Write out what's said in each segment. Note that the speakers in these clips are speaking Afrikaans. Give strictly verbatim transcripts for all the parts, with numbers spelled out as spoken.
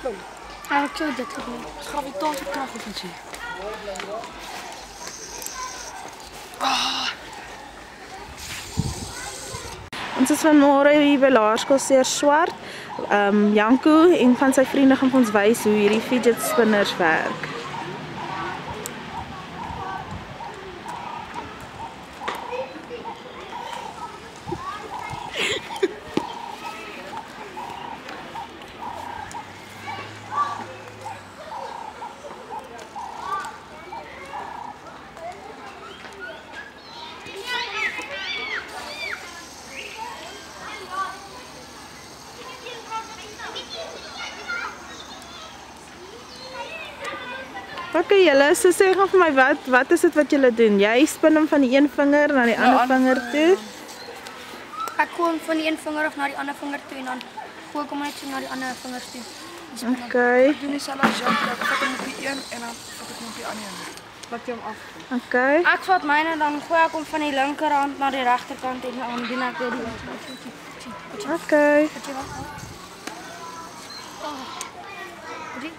kom. Ja, ik zou dit doen. Het is gravitatiekracht of iets. Ah. Ons is vanmôre hier by Laerskool Seer Swart. Um, Janko en van sy vriende gaan vir ons wys hoe hierdie fidget spinners werk. Oké julle, so sê gaan vir my wat wat is dit wat julle doen? Jy spin hom van die een vinger na die Ja, ander vinger toe. Ek gooi hom van die een vinger af na die ander vinger toe en dan gooi ek hom net so na die ander vingers toe. Okay. Ik doe niet zelf als Jan, ik vat hem op die een en dan vat ik hem op die andere. Laat je hem af. Okay. Ek vat myne en dan gooi ek hom van die linkerhand na die regterkant en dan doen ek dit. Okay. Wat jy wag. Drie.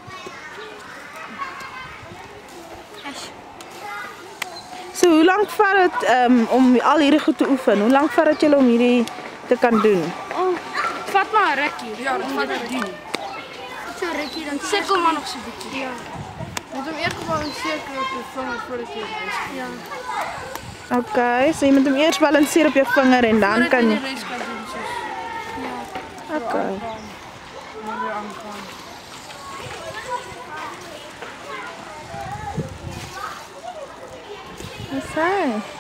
So hoe lank vat dit um, om al hierdie goed te oefen? Hoe lank vat dit julle om hierdie te kan doen? Oh, het vat maar 'n rukkie. Ja, dat vat ik die. So rukkie dan sukkel maar nog so 'n bietjie. Ja. Je moet hem eerst gewoon een cirkel op je vinger voordat je het race Ja. Okay, so jy moet hom eers balanseer op jou vinger en dan Voordat kan je jy. de race kan doen, dus Ja. Okay. en dan weer aangaan. Dis hy.